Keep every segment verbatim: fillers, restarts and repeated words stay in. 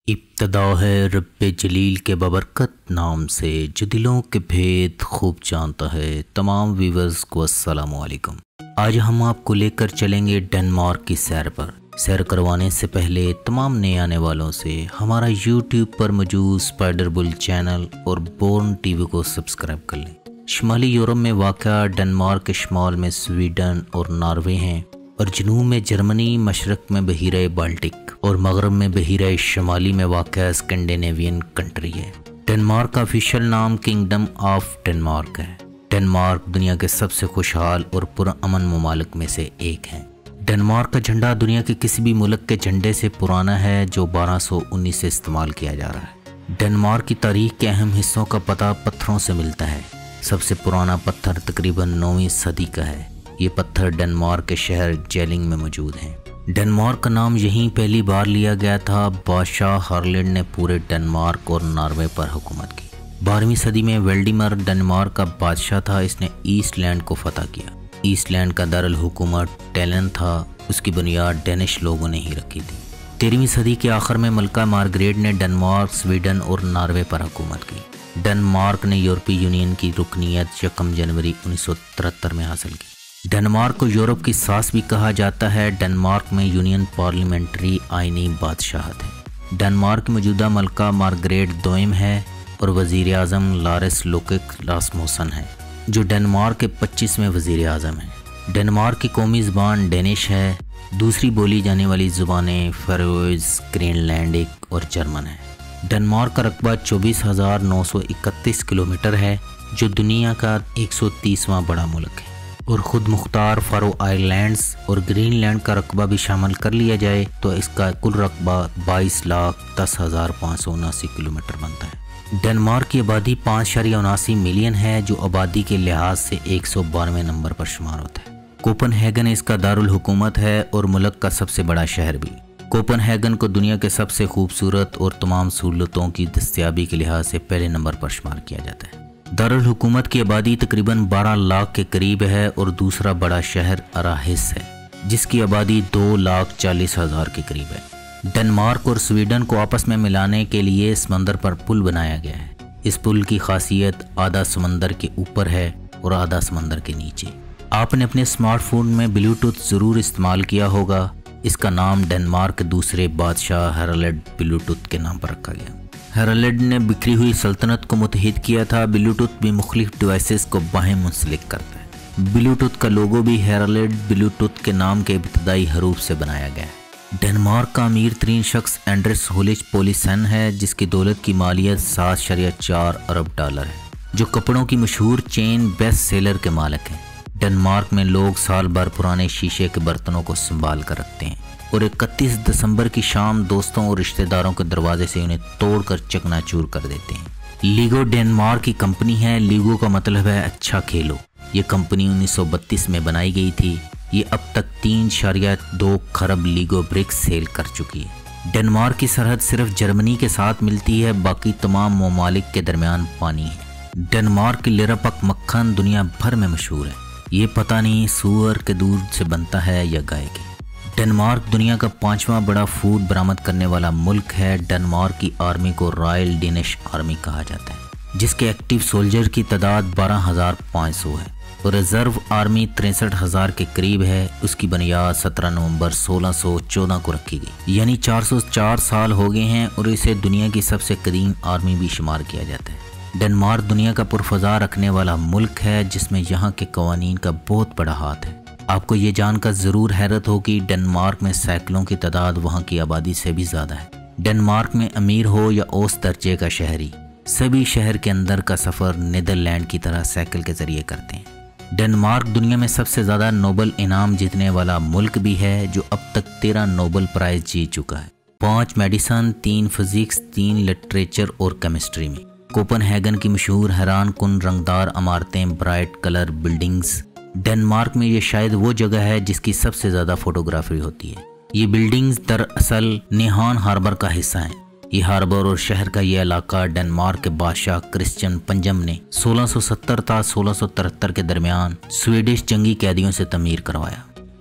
ابتدا ہے رب جلیل کے ببرکت نام سے جو دلوں کے بھید خوب جانتا ہے۔ تمام ویورز کو السلام علیکم۔ آج ہم آپ کو لے کر چلیں گے ڈنمارک کی سیر پر۔ سیر کروانے سے پہلے تمام نئے آنے والوں سے ہمارا یوٹیوب پر موجود اسپائڈر بل چینل اور بورن ٹی وی کو سبسکرائب کر لیں۔ شمالی یورپ میں واقع ڈنمارک کے شمال میں سویڈن اور ناروے ہیں، اور جنوب میں جرمنی، مشرق میں بحیرہ بالٹک اور مغرب میں بحیرہ شمالی میں واقع اسکینڈینیوین کنٹری ہے۔ ڈنمارک کا آفیشیل نام کنگڈم آف ڈنمارک ہے۔ ڈنمارک دنیا کے سب سے خوشحال اور پرامن ممالک میں سے ایک ہے۔ ڈنمارک کا جھنڈا دنیا کے کسی بھی ملک کے جھنڈے سے پرانا ہے، جو بارہ سو انیس سے استعمال کیا جا رہا ہے۔ ڈنمارک کی تاریخ کے اہم حصوں کا پتہ پتھروں سے ملتا ہے۔ سب سے پرانا پتھر تقریباً نویں صدی کا ہے۔ یہ پتھر ڈنمارک کے شہر جیلنگ میں موجود ہیں۔ ڈنمارک کا نام یہیں پہلی بار لیا گیا تھا۔ بادشاہ ہارلڈ نے پورے ڈنمارک اور ناروے پر حکومت کی۔ بارہویں صدی میں ویلڈیمر ڈنمارک کا بادشاہ تھا۔ اس نے ایسٹ لینڈ کو فتح کیا۔ ایسٹ لینڈ کا دارالحکومت ٹیلن تھا۔ اس کی بنیاد ڈینش لوگوں نے ہی رکھی تھی۔ تیرہویں صدی کے آخر میں ملکہ مارگریٹ نے ڈنمارک، سویڈن اور ناروے پر حکومت کی۔ ڈنمارک نے یورپی یونین کی رکنیت یکم جنوری انیس سو ترہتر میں حاصل کی۔ ڈنمارک کو یورپ کی ساس بھی کہا جاتا ہے۔ ڈنمارک میں یونین پارلیمنٹری آئینی بادشاہت ہے۔ ڈنمارک کی موجودہ ملکہ مارگریٹ دوئم ہے اور وزیر اعظم لارس لوکک راسموسن ہے، جو ڈنمارک کے پچیسویں وزیر اعظم ہیں۔ ڈنمارک کی قومی زبان ڈینش ہے۔ دوسری بولی جانے والی زبانیں فیروئز، گرین لینڈک اور جرمن ہیں۔ ڈنمارک کا رقبہ چوبیس ہزار نو سو اکتیس کلومیٹر ہے، جو دنیا کا ایک سو تیسواں بڑا ملک ہے، اور خود مختار فارو آئلینڈز اور گرین لینڈ کا رقبہ بھی شامل کر لیا جائے تو اس کا کل رقبہ بائیس لاکھ دس ہزار پانچ سو اناسی کلومیٹر بنتا ہے۔ ڈنمارک کی آبادی پانچ اشاریہ اناسی ملین ہے، جو آبادی کے لحاظ سے ایک سو بانوے نمبر پر شمار ہوتا ہے۔ کوپن ہیگن اس کا دارالحکومت ہے اور ملک کا سب سے بڑا شہر بھی۔ کوپن ہیگن کو دنیا کے سب سے خوبصورت اور تمام سہولتوں کی دستیابی کے لحاظ سے پہلے نمبر پر شمار کیا جاتا ہے۔ دارالحکومت کی آبادی تقریباً بارہ لاکھ کے قریب ہے، اور دوسرا بڑا شہر اراہس ہے، جس کی آبادی دو لاکھ چالیس ہزار کے قریب ہے۔ ڈنمارک اور سویڈن کو آپس میں ملانے کے لیے سمندر پر پل بنایا گیا ہے۔ اس پل کی خاصیت آدھا سمندر کے اوپر ہے اور آدھا سمندر کے نیچے۔ آپ نے اپنے اسمارٹ فون میں بلوٹوتھ ضرور استعمال کیا ہوگا۔ اس کا نام ڈنمارک کے دوسرے بادشاہ ہیرالڈ بلوٹوتھ کے نام پر رکھا گیا۔ ہیرالڈ نے بکھری ہوئی سلطنت کو متحد کیا تھا۔ بلوٹوتھ بھی مختلف ڈیوائسز کو باہم منسلک کرتا ہے۔ بلوٹوتھ کا لوگو بھی ہیرالڈ بلوٹوتھ کے نام کے ابتدائی حروف سے بنایا گیا ہے۔ ڈنمارک کا امیر ترین شخص اینڈرس ہولچ پولیسن ہے، جس کی دولت کی مالیت سات اشاریہ چار ارب ڈالر ہے، جو کپڑوں کی مشہور چین بیسٹ سیلر کے مالک ہیں۔ ڈنمارک میں لوگ سال بھر پرانے شیشے کے برتنوں کو سنبھال کر رکھتے ہیں، اور اکتیس دسمبر کی شام دوستوں اور رشتہ داروں کے دروازے سے انہیں توڑ کر چکنا چور کر دیتے ہیں۔ لیگو ڈنمارک کی کمپنی ہے۔ لیگو کا مطلب ہے اچھا کھیلو۔ یہ کمپنی انیس سو بتیس میں بنائی گئی تھی۔ یہ اب تک تین اشاریہ دو خرب لیگو برکس سیل کر چکی ہے۔ ڈنمارک کی سرحد صرف جرمنی کے ساتھ ملتی ہے، باقی تمام ممالک کے درمیان پانی ہے۔ ڈنمارک کی لیرپک مکھن دنیا بھر میں مشہور ہے۔ یہ پتہ نہیں سور کے دودھ سے بنتا ہے یا گائے کے۔ ڈنمارک دنیا کا پانچواں بڑا فوڈ برآمد کرنے والا ملک ہے۔ ڈنمارک کی آرمی کو رائل ڈینش آرمی کہا جاتا ہے، جس کے ایکٹیو سولجر کی تعداد بارہ ہزار پانچ سو ہے، اور ریزرو آرمی تریسٹھ ہزار کے قریب ہے۔ اس کی بنیاد سترہ نومبر سولہ سو چودہ کو رکھی گئی، یعنی چار سو چار سال ہو گئے ہیں، اور اسے دنیا کی سب سے قدیم آرمی بھی شمار کیا جاتا ہے۔ ڈنمارک دنیا کا پرفضا رکھنے والا ملک ہے، جس میں یہاں کے قوانین کا بہت بڑا ہاتھ ہے۔ آپ کو یہ جان کر ضرور حیرت ہوگی، ڈنمارک میں سائیکلوں کی تعداد وہاں کی آبادی سے بھی زیادہ ہے۔ ڈنمارک میں امیر ہو یا اوسط درجے کا شہری، سبھی شہر کے اندر کا سفر نیدرلینڈ کی طرح سائیکل کے ذریعے کرتے ہیں۔ ڈنمارک دنیا میں سب سے زیادہ نوبل انعام جیتنے والا ملک بھی ہے، جو اب تک تیرہ نوبل پرائز جیت چکا ہے، پانچ میڈیسن، تین فزکس، تین لٹریچر اور کیمسٹری میں۔ کوپن ہیگن کی مشہور حیران کن رنگدار عمارتیں، برائٹ کلر بلڈنگز۔ ڈنمارک میں یہ شاید وہ جگہ ہے جس کی سب سے زیادہ فوٹوگرافی ہوتی ہے۔ یہ بلڈنگز دراصل نیہان ہاربر کا حصہ ہیں۔ یہ ہاربر اور شہر کا یہ علاقہ ڈنمارک کے بادشاہ کرسچن پنجم نے سولہ سو ستر تا سولہ سو ترہتر کے درمیان سویڈش جنگی قیدیوں سے تعمیر کروایا۔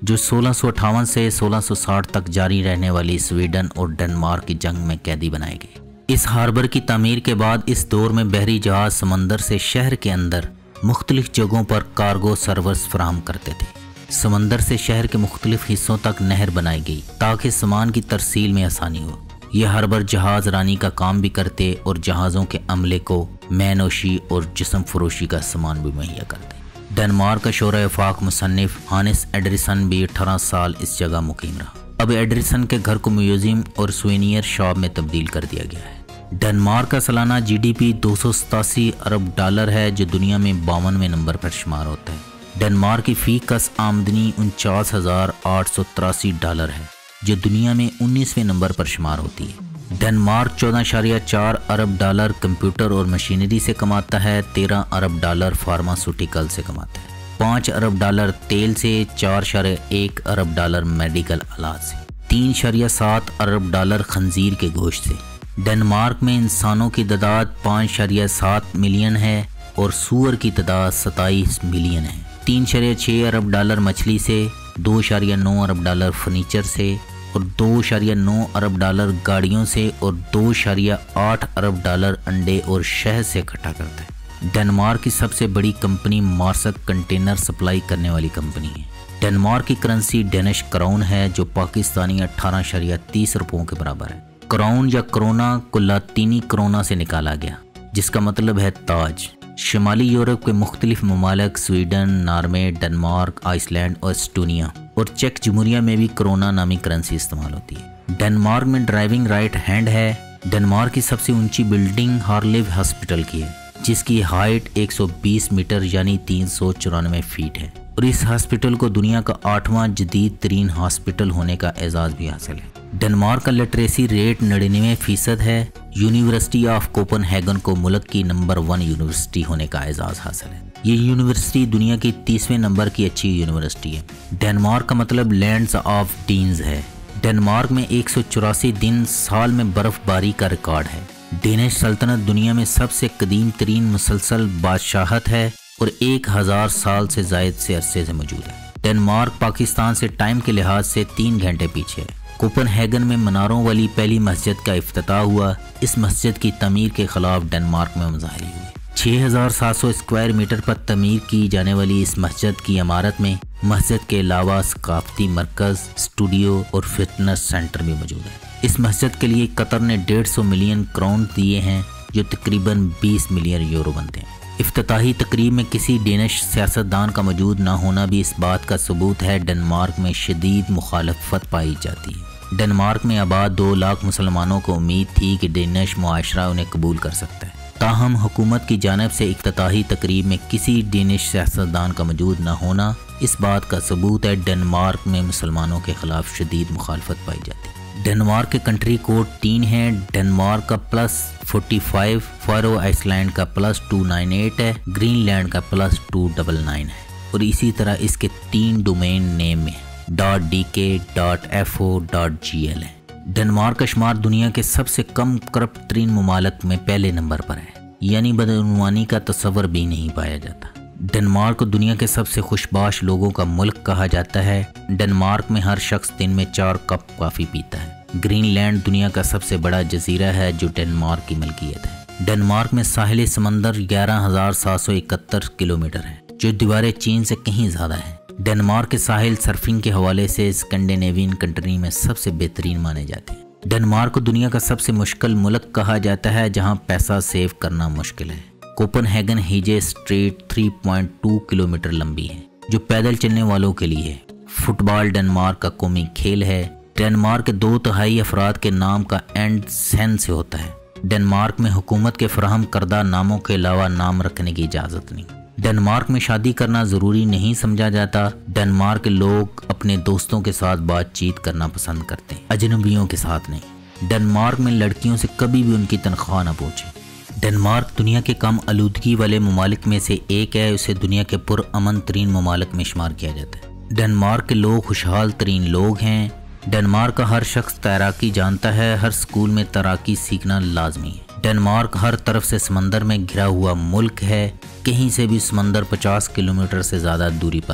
जो सोलह सौ अट्ठावन से सोलह सौ साठ तक जारी रहने वाली स्वीडन और डेनमार्क की जंग में कैदी बनाए गए। इस हार्बर की तामीर के बाद इस दौर में बहरी जहाज समंदर से शहर के अंदर मुख्तलिफ जगहों पर कार्गो सर्विस फराहम करते थे। समंदर से शहर के मुख्तलिफ हिस्सों तक नहर बनाई गई ताकि सामान की तरसील में आसानी हो। ये हार्बर जहाज रानी का काम भी करते और जहाज़ों के अमले को मैनोशी और जिस्म फरोशी का सामान भी मुहैया करते। डेनमार्क का शोरा-ए-फाक मुसन्निफ हानिस एंडरसन भी अठारह साल इस जगह मुकीम रहा। अब एंडरसन के घर को म्यूजियम और सुवेनियर शॉप में तब्दील कर दिया गया है। डेनमार्क का सालाना जीडीपी दो सौ सतासी अरब डॉलर है, जो दुनिया में बावनवें नंबर पर शुमार होता है। डेनमार्क की फी कस आमदनी उनचास हज़ार आठ सौ तिरासी डॉलर है, जो दुनिया में उन्नीसवें नंबर पर शुमार होती है। डेनमार्क चौदह इशारिया चार अरब डॉलर कंप्यूटर और मशीनरी से कमाता है, तेरह अरब डॉलर फार्मास्यूटिकल से कमाता है, पाँच अरब डॉलर तेल से, चार इशारिया एक अरब डॉलर मेडिकल आलात से, तीन इशारिया सात अरब डॉलर खंजीर के गोश्त से। डेनमार्क में इंसानों की तादाद पाँच इशारिया सात मिलियन है और सूअर की तादाद सताईस मिलियन है। तीन इशारिया छः अरब डॉलर मछली से, दो इशारिया नौ अरब डॉलर फर्नीचर से और दो इशारिया नौ अरब डॉलर गाड़ियों से और दो इशारिया आठ अरब डॉलर अंडे और शहद से इकट्ठा करता है। डेनमार्क की सबसे बड़ी कंपनी मार्सक कंटेनर सप्लाई करने वाली कंपनी है। डेनमार्क की करेंसी डेनिश क्राउन है, जो पाकिस्तानी अट्ठारह इशारिया तीस रुपयों के बराबर है। क्राउन या क्रोना को लातीनी क्रोना से निकाला गया, जिसका मतलब है ताज। शुमाली यूरोप के मुख्तलिफ ममालिक स्वीडन, नॉर्वे, डेनमार्क, आइसलैंड और एस्टोनिया और चेक जमहूरिया में भी क्रोना नामी करेंसी इस्तेमाल होती है। डेनमार्क में ड्राइविंग राइट हैंड है। डेनमार्क की सबसे ऊंची बिल्डिंग हार्लेव हॉस्पिटल की है, जिसकी हाइट एक सौ बीस मीटर यानी तीन सौ चौरानवे फीट है और इस हॉस्पिटल को दुनिया का आठवां जदीद तरीन हॉस्पिटल होने का एजाज़ भी हासिल है। डेनमार्क का लिटरेसी रेट निन्यानवे फीसद है। यूनिवर्सिटी ऑफ कोपनहेगन को मुल्क की नंबर वन यूनिवर्सिटी होने का एजाज़ हासिल है। ये यूनिवर्सिटी दुनिया की तीसवें नंबर की अच्छी यूनिवर्सिटी है। डेनमार्क का मतलब लैंड्स ऑफ डीन्स है। डेनमार्क में एक सौ चौरासी दिन साल में बर्फबारी का रिकॉर्ड है। डेनिश सल्तनत दुनिया में सबसे कदीम तरीन मुसलसल बादशाहत है और एक हज़ार साल से जायद से अरसे से मौजूद है। डेनमार्क पाकिस्तान से टाइम के लिहाज से तीन घंटे पीछे है। कोपनहेगन में मनारों वाली पहली मस्जिद का इफ्तिताह हुआ। इस मस्जिद की तमीर के खिलाफ डेनमार्क में मुजाहरे हुए। छः हज़ार सात सौ स्क्वायर मीटर पर तमीर की जाने वाली इस मस्जिद की इमारत में मस्जिद के अलावा सकाफती मरकज़, स्टूडियो और फिटनेस सेंटर भी मौजूद है। इस मस्जिद के लिए कतर ने डेढ़ सौ मिलियन क्राउन दिए हैं, जो तकरीबन बीस मिलियन यूरो बनते हैं। इफ्तिताही तकरीब में किसी डेनिश सियासतदान का मौजूद न होना भी इस बात का सबूत है डेनमार्क में शदीद मुखालफत पाई जाती है। डेनमार्क में आबाद दो लाख मुसलमानों को उम्मीद थी कि डेनिश मुआशरा उन्हें कबूल कर सकता है, ताहम हुकूमत की जानिब से इफ्तिताही तकरीब में किसी डेनिश सियासतदान का मौजूद न होना इस बात का सबूत है डेनमार्क में मुसलमानों के खिलाफ शदीद मुखालफत पाई जाती है। डेनमार्क के कंट्री कोड तीन हैं। डेनमार्क का plus forty five, Faroe Island का प्लस टू नाइन एट है, ग्रीनलैंड का प्लस टू डबल नाइन है और इसी तरह इसके तीन डोमेन नेम में dot D K, dot F O, dot G L है। डेनमार्क का शुमार दुनिया के सबसे कम करप्ट तरीन ममालिक में पहले नंबर पर है, यानी बदउनवानी का तस्वर भी नहीं पाया जाता। डेनमार्क को दुनिया के सबसे खुशबाश लोगों का मुल्क कहा जाता है। डेनमार्क में हर शख्स दिन में चार कप कॉफ़ी पीता है। ग्रीनलैंड दुनिया का सबसे बड़ा जजीरा है जो डेनमार्क की मलकियत है। डेनमार्क में साहिल समंदर ग्यारह हज़ार सात सौ इकहत्तर किलोमीटर है, जो दीवारें चीन से कहीं ज़्यादा है। डेनमार्क के साहिल सर्फिंग के हवाले से स्कैंडिनेवियन कंट्री में सबसे बेहतरीन माने जाते हैं। डेनमार्क को दुनिया का सबसे मुश्किल मुल्क कहा जाता है, जहाँ पैसा सेव करना मुश्किल है। कोपनहेगन हीजे स्ट्रीट तीन पॉइंट दो किलोमीटर लंबी है, जो पैदल चलने वालों के लिए है। फुटबॉल डेनमार्क का कौमी खेल है। डेनमार्क के दो तिहाई अफराद के नाम का एंड सेन से होता है। डेनमार्क में हुकूमत के फराहम करदा नामों के अलावा नाम रखने की इजाज़त नहीं। डेनमार्क में शादी करना ज़रूरी नहीं समझा जाता। डेनमार्क के लोग अपने दोस्तों के साथ बातचीत करना पसंद करते हैं, अजनबियों के साथ नहीं। डेनमार्क में लड़कियों से कभी भी उनकी तनख्वाह न पूछे। डेनमार्क दुनिया के कम आलूदगी वाले ममालिक में से एक है। उसे दुनिया के पुरअमन तरीन ममालिक में शुमार किया जाता है। डेनमार्क के लोग खुशहाल तरीन लोग हैं। डेनमार्क का हर शख्स तैराकी जानता है। हर स्कूल में तैराकी सीखना लाजमी है। डेनमार्क हर तरफ से समंदर में घिरा हुआ मुल्क है। कहीं से भी समंदर पचास किलोमीटर से ज़्यादा दूरी पर नहीं।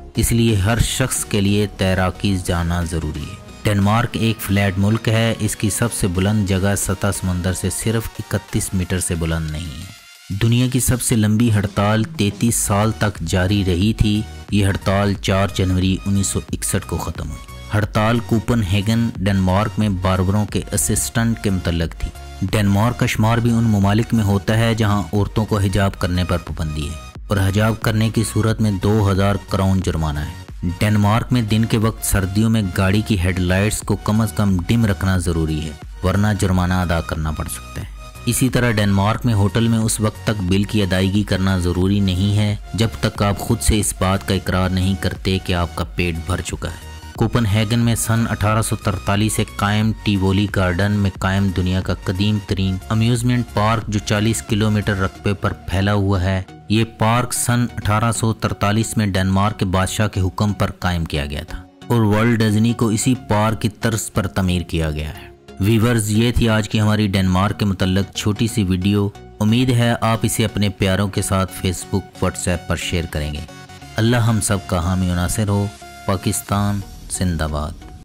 اس لیے ہر شخص کے لیے تیراکی جانا ضروری ہے۔ ڈنمارک ایک فلیٹ ملک ہے، اس کی سب سے بلند جگہ سطح سمندر سے صرف اکتیس میٹر سے بلند نہیں ہے۔ دنیا کی سب سے لمبی ہڑتال تینتیس سال تک جاری رہی تھی، یہ ہڑتال چار جنوری انیس سو اکسٹھ کو ختم ہوئی۔ ہڑتال کوپن ہیگن ڈنمارک میں باربروں کے اسسٹنٹ کے متعلق تھی۔ ڈنمارک کا شمار بھی ان ممالک میں ہوتا ہے جہاں عورتوں کو حجاب کرنے پر پابندی ہے اور حجاب کرنے کی صورت میں دو ہزار کرون جرمانہ ہے۔ ڈنمارک میں دن کے وقت سردیوں میں گاڑی کی ہیڈ لائٹس کو کم از کم ڈم رکھنا ضروری ہے، ورنہ جرمانہ ادا کرنا پڑ سکتا ہے۔ اسی طرح ڈنمارک میں ہوٹل میں اس وقت تک بل کی ادائیگی کرنا ضروری نہیں ہے جب تک آپ خود سے اس بات کا اقرار نہیں کرتے کہ آپ کا پیٹ بھر چکا ہے۔ کوپن ہیگن میں سن اٹھارہ سو ترتالیس سے قائم ٹیوولی گارڈن میں قائم دنیا کا قدیم ترین امیوزمنٹ پارک جو چالیس کلومیٹر رقبے پر پھیلا ہوا ہے، یہ پارک سن اٹھارہ سو ترتالیس میں ڈنمارک کے بادشاہ کے حکم پر قائم کیا گیا تھا اور ورلڈ ڈزنی کو اسی پارک کی طرز پر تعمیر کیا گیا ہے۔ ویورز، یہ تھی آج کی ہماری ڈنمارک کے متعلق چھوٹی سی ویڈیو۔ امید ہے آپ اسے اپنے پیاروں کے ساتھ فیس بک، واٹس ایپ پر شیئر کریں گے۔ اللہ ہم سب کا حامی و ناصر ہو۔ پاکستان زندہ باد۔